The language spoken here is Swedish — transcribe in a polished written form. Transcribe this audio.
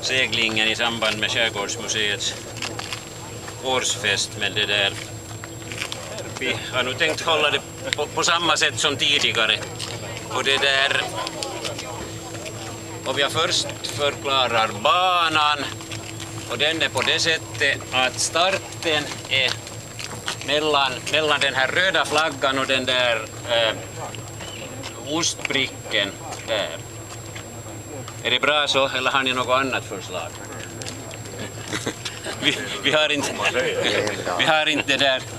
seglingen i samband med Skärgårdsmuseets årsfest, men det där, vi har nu tänkt hålla det på samma sätt som tidigare. Och det där, och jag först förklarar banan, och den är på det sättet att starten är mellan den här röda flaggan och den där ostbricken där. Är det bra så, eller har ni något annat förslag? vi har inte det där